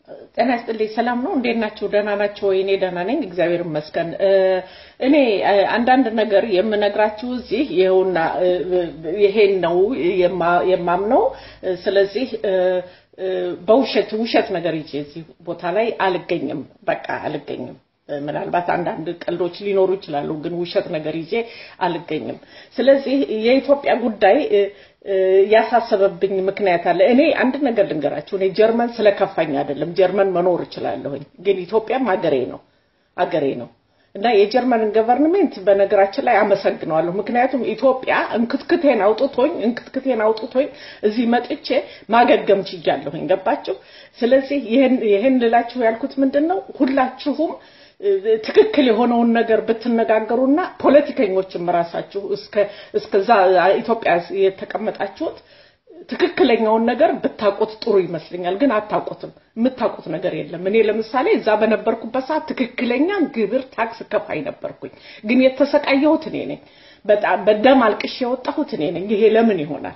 ጤና ይስጥልኝ ሰላም ነው እንዴት ናችሁ ደህና ናችሁ ወይ እኔ ደህና ነኝ እግዚአብሔር ይመስገን እኔ አንዳንድ ነገር የምነግራችሁ እዚህ ይሄውና ይሄን ነው የማምነው ስለዚህ በውሸት ነገር ይዤ እዚህ ቦታ ላይ አልገኝም በቃ አልገኝም ምናልባት አንዳንድ ቀልዶች ሊኖሩ ይችላሉ ግን ውሸት ነገር ይዤ አልገኝም ስለዚህ የኢትዮጵያ ጉዳይ ያሳሰበብኝ ምክንያት አለ እኔ አንድ ነገር ልንገራችሁ እኔ ጀርመን ስለከፋኝ አይደለም ጀርመን መኖር ይችላልኝ ግን ኢትዮጵያም አገሬ ነው እና የጀርመን ገቨርንመንት በነገራችን ላይ አመሰግናለሁ ምክንያቱም ኢትዮጵያ እንክትክቴን አውጥቶኝ እዚህ መጥቼ ማገገም ችያለሁኝ ገባችሁ ስለዚህ ይሄን ልላችሁ ያልኩት ምንድነው ሁላችሁም ትክክል የሆነውን ነገር ብትነጋገሩና ፖለቲከኞችም ራሳችሁ እስከዛ ኢትዮጵያ የተቀመጣችሁት ትክክለኛውን ነገር ብታቆት ጥሩ ይመስልኛል ግን አታቆትም የምታቆት ነገር የለም እኔ ለምሳሌ እዛ በነበርኩበት ሰዓት ትክክለኛ ግብር ታክስ ከፋይ ነበርኩኝ ግን የተሰቃየሁት እኔ ነኝ በደም አልቅሽ የወጣሁት እኔ ነኝ ይሄ ለምን ይሆናል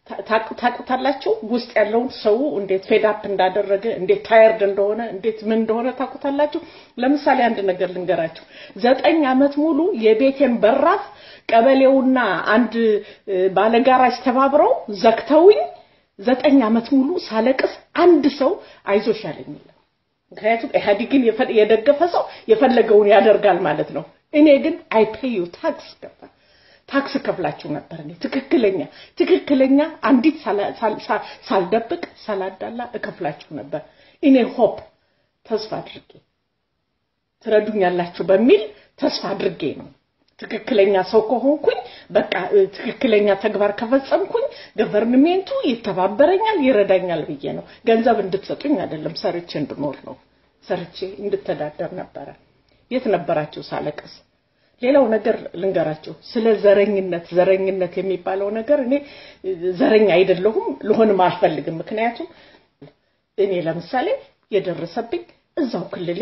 ታቁታላችሁ ውስጥ ያለው ሰው እንዴት ፌድ አፕ እንዳደረገ እንዴት ታየርድ እንደሆነ እንዴት ምን እንደሆነ ታቁታላችሁ ለምሳሌ አንድ ነገር ልንገራችሁ 9 አመት ሙሉ የቤቴን በራፍ ቀበሌውና አንድ ባለጋራጅ ተባብረው ዘክተውኝ 9 አመት ሙሉ ሳለቅስ አንድ ሰው አይዞሽ ያለኝ ምክንያቱም ኢህአዲግን የደገፈ ሰው የፈለገውን ያደርጋል ማለት ነው እኔ ግን አይ ፔይ ዩ ታክስ ከፍላችሁ ነበር እኔ ትክክለኛ አንዲት ሳልደብቅ ሳላዳላ እከፍላችሁ ነበር እኔ ሆፕ ተስፋ አድርጌ ትረዱኛላችሁ በሚል ተስፋ አድርጌ ነው ትክክለኛ ሰው ከሆንኩኝ በቃ ትክክለኛ ተግባር ከፈጸምኩኝ ገቨርንመንቱ ይተባበረኛል ይረዳኛል ብዬ ነው ገንዘብ እንድትሰጡኝ አይደለም ሰርቼ እንድኖር ነው ሰርቼ እንድተዳደር ነበር የት ነበራችሁ ሳለቀስ ሌላው ነገር ልንገራችሁ ስለ ዘረኝነት የሚባለው ነገር እኔ ዘረኛ አይደለሁም ልሆንም አልፈልግም ምክንያቱም እኔ ለምሳሌ የደረሰብኝ እዛው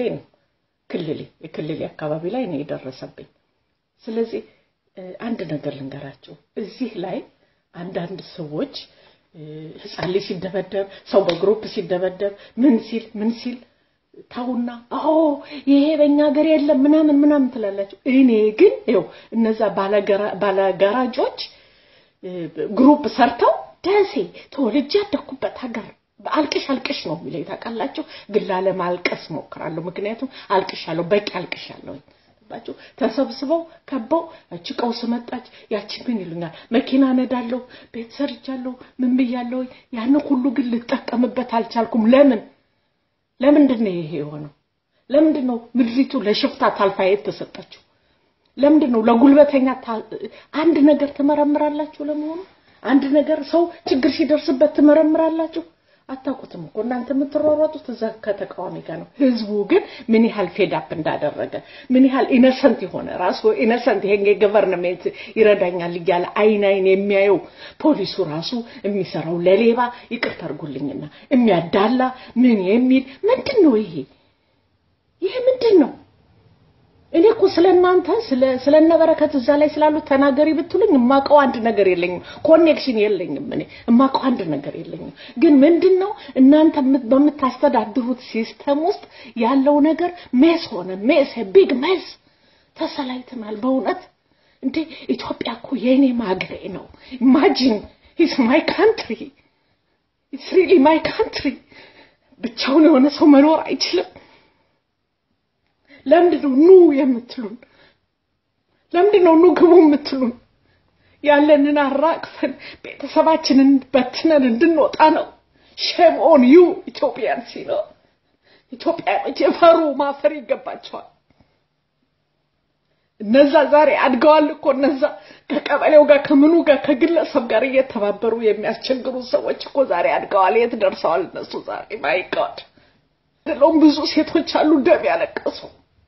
ክልሌ አካባቢ ላይ ነው የደረሰብኝ ስለዚህ አንድ ነገር ልንገራችሁ እዚህ ላይ አንዳንድ ሰዎች ህፃን ልጅ ሲደበደብ ሰው በግሩፕ ሲደበደብ ምን ሲል ታውና ይሄ በእኛ ሀገር የለም ምናምን ትላላችሁ እኔ ግን ይኸው እነዛ ባለጋራጆች ግሩፕ ሰርተው ደሴ ተወልጄ ያደኩበት ሀገር አልቅሽ ነው የሚለኝ ታውቃላችሁ ግን ላለማልቀስ ሞክራለሁ ምክንያቱም አልቅሻለሁ በቂ አልቅሻለሁ ባችሁ ተሰብስበው ከበው እቺ ቀውስ መጣች ያቺ ምን ይሉኛል መኪና ነዳለሁ ቤት ሰርቻለሁ ምን ብያለሁ ያን ሁሉ ግን ልጠቀምበት አልቻልኩም ለምንድነው ይሄ የሆነው ለምንድነው ምድሪቱ ለሽፍታ ታልፋ የተሰጣችሁ ለምንድነው ለጉልበተኛ አንድ ነገር ተመረምራላችሁ ለመሆኑ አንድ ነገር ሰው ችግር ሲደርስበት ተመረምራላችሁ አታውቁትም እኮ እናንተ የምትሮሮጡት እዛ ከተቃዋሚ ጋር ነው ህዝቡ ግን ምን ያህል ፌድ አፕ እንዳደረገ ምን ያህል ኢነሰንት የሆነ ራሱ ኢነሰንት ይሄን ገቨርንመንት ይረዳኛል ይያለ አይናይን የሚያየው ፖሊሱ ራሱ የሚሰራው ለሌባ ይቅርታ አድርጉልኝና የሚያዳላ ምን የሚል ምንድነው ይሄ ምንድነው እኔ እኮ ስለናንተ ስለነበረከት እዛ ላይ ስላሉ ተናገሪ ብትሉኝ ማቀው አንድ ነገር የለኝም ኮኔክሽን የለኝም እኔ ማቀው አንድ ነገር የለኝም ግን ምንድነው እናንተ በመታስተዳድሩት ሲስተም ውስጥ ያለው ነገር ሜስ ቢግ ሜስ ተሰላይተናል በእውነት እንዴ ኢትዮጵያ እኮ የኔ ማገሬ ነው ኢማጂን it's my country it's really my country ብቻውን የሆነ ሰው መኖር አይችልም ለምንድነው ኑ የምትሉን ለምንድነው ኑ ግቡ የምትሉን ያለንን አራቅፈን ቤተሰባችንን በትነን እንድንወጣ ነው shame on you Ethiopians ኢትዮጵያኖች የፈሩ ማፈር ይገባቸዋል እነዛ ዛሬ አድገዋል እኮ እነዛ ከቀበሌው ጋር ከምኑ ጋር ከግለሰብ ጋር እየተባበሩ የሚያስቸግሩ ሰዎች እኮ ዛሬ አድገዋል የት ደርሰዋል እነሱ ዛሬ my god ደሎም ብዙ ሴቶች አሉ ደም ያለቀሱ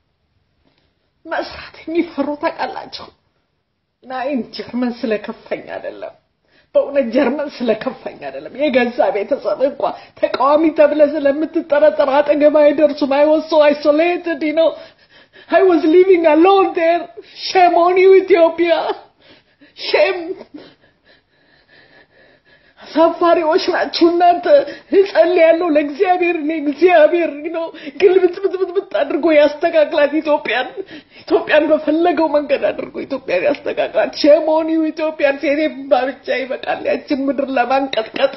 መስራት የሚፈሩ ታውቃላችሁ ናይን ጀርመን ስለከፈኝ አይደለም በእውነት ጀርመን ስለከፈኝ አይደለም የገዛ ቤተሰብ እንኳን ተቃዋሚ ተብለ ስለምትጠረጠር አጠገባ አይደርሱም I was so isolated I was living alone there shame on you Ethiopia shame አሳፋሪዎች ናችሁ እናንተ እጸልያለሁ ለእግዚአብሔር እግዚአብሔር ነው ግልብጥብጥብጥ አድርጎ ያስተካክላት ኢትዮጵያን በፈለገው መንገድ አድርጎ ኢትዮጵያን ያስተካክላት ሸሞኒው ኢትዮጵያን ሴኔ ባብቻ ይበቃል ያችን ምድር ለማንቀጥቀጥ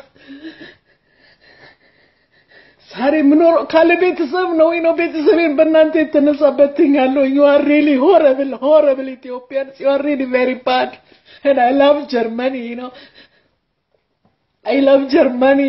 ዛሬ ምኖር ካለ ቤተሰብ ነው ቤተሰቤን በእናንተ የተነሳበትኛለሁ you are really horrible Ethiopians you are really very bad and I love Germany I love Germany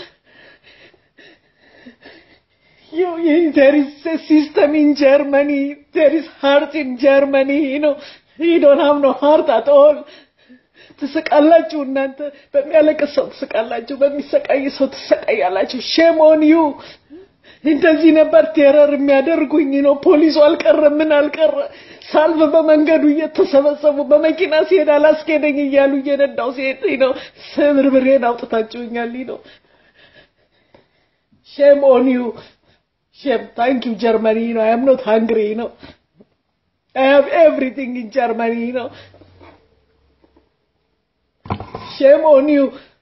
there is a system in Germany there is heart in Germany you don't have no heart at all ተሰቃላችሁ እናንተ በሚያለቅሰው ተሰቃላችሁ በሚሰቃይ ሰው ተሰቃያላችሁ shame on you እንደዚህ ነበር ቴረር የሚያደርጉኝ ፖሊሱ አልቀረ ምን አልቀረ ሳልቭ በመንገዱ እየተሰበሰቡ በመኪና ሲሄድ አላስኬደኝ እያሉ እየነዳው ሲሄድ ስብርብሬን አውጥታችሁኛል shame on you shame thank you Germany I am not hungry I have everything in Germany shame on you